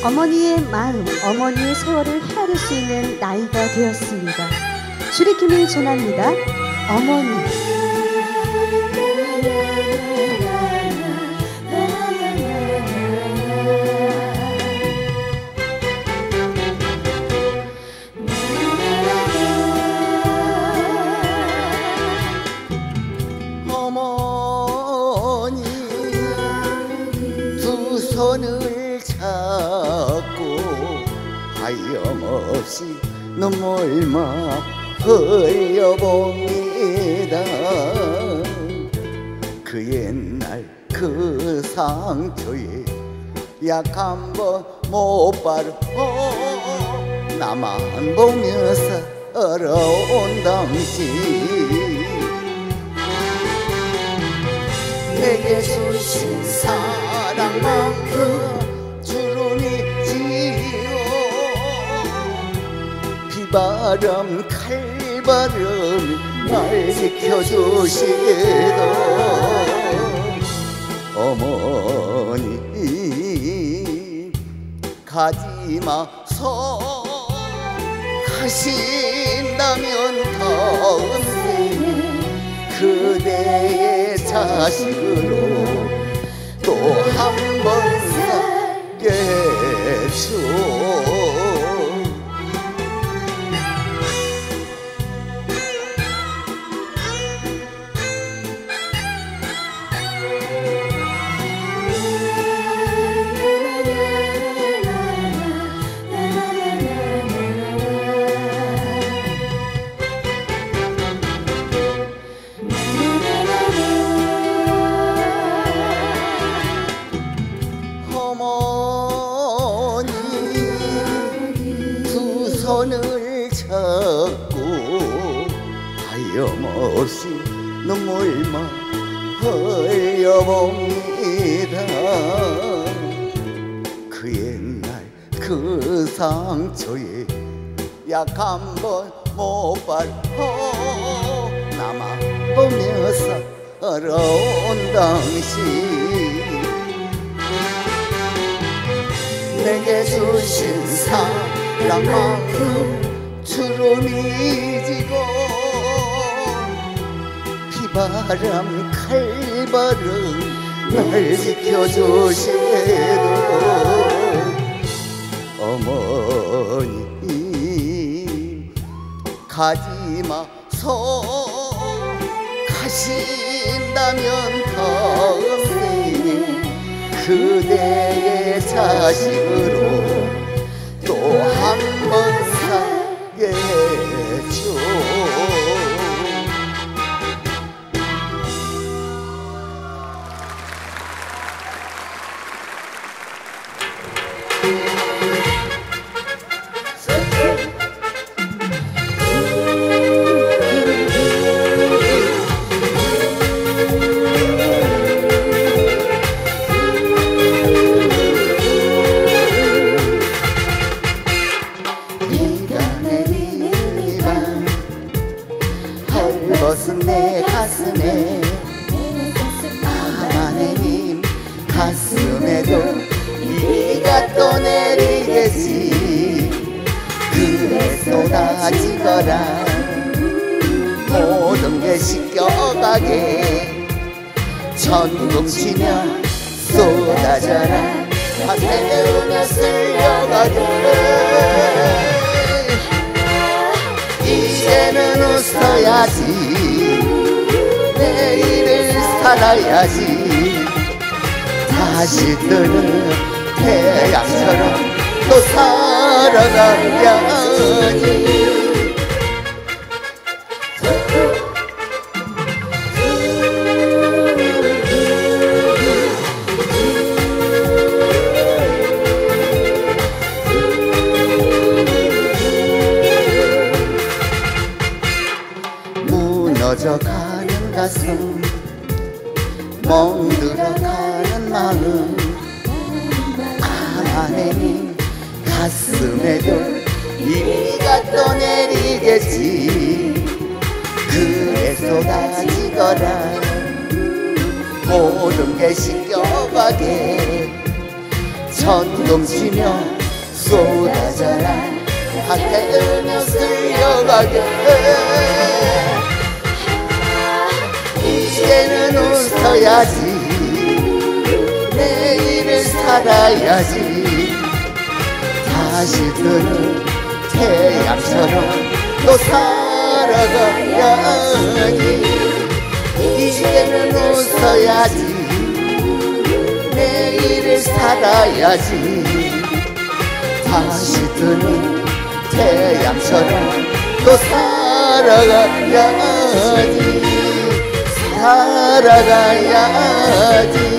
어머니의 마음, 어머니의 세월을 헤아릴 수 있는 나이가 되었습니다. 주리킴이 전합니다. 어머니. 어머니 두 손을 잡고 하염없이 눈물만 흘려봅니다. 그 옛날 그 상처에 약 한 번 못 바르고 나만 보면서 살아온 당신, 내게 주신 사랑만큼 주름이지요. 비바람 칼바람이 날 지켜주시도 어머니 가지마서 가신다면 다음 생에 그대의 자식으로 또 한 번 살겠죠. 손을 잡고 하염없이 눈물만 흘려봅니다. 그 옛날 그 상처에 약 한 번 못 바르고 나만 보면서 살아온 당신, 내게 주신 사랑만큼 주름이 지고 비바람 칼바람 날 지켜주시도 어머니 가지마서 가신다면 다음 생에 그대의 자식으로 또 한 번 살겠죠. 벗은 내 가슴에 하나님 가슴에도 비가 또 내리겠지. 그래 쏟아지거라 모든 게 씻겨가게 천둥 치면 쏟아져라 다 태우며 쓸려가게. 이제는 웃어야지 내일을 살아야지 다시 뜨는 태양처럼 또 살아가야지. 무너져가는 가슴 멍들어가는 마음 하나님 가슴에도 비가 또 내리겠지. 그래 쏟아지거라 모든 게 씻겨가게 천둥치며 쏟아져라 하태으며 쓸려가게 이제는 웃어야지 내일을 살아야지 다시 뜨는 태양처럼 또 살아가야지 이제는 웃어야지 내일을 살아야지 다시 뜨는 태양처럼 또 살아가야지 살아가야지